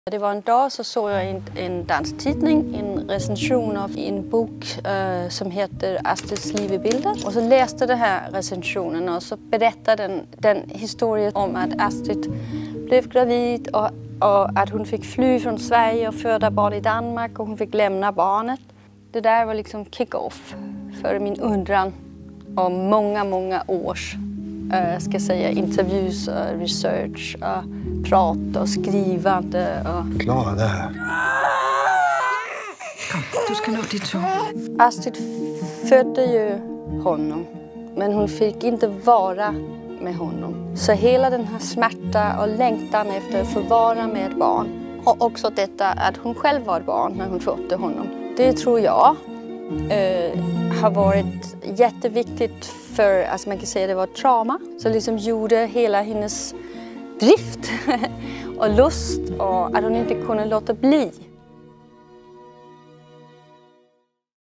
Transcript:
Det var en dag så såg jag en dansk tidning, en recension av en bok som heter Astrids liv i bilder. Och så läste den här recensionen och så berättade den historien om att Astrid blev gravid och att hon fick fly från Sverige och föda barn i Danmark och hon fick lämna barnet. Det där var liksom kick-off för min undran om många års ska säga, intervjus och research och prat och skrivande. Och... Klara det här. Kom, du ska nå ditt tåg. Astrid födde ju honom, men hon fick inte vara med honom. Så hela den här smärta och längtan efter att få vara med ett barn och också detta att hon själv var ett barn när hon födde honom. Det tror jag har varit jätteviktigt för, alltså man kan säga det var ett trauma. Så liksom gjorde hela hennes drift och lust och att hon inte kunde låta bli.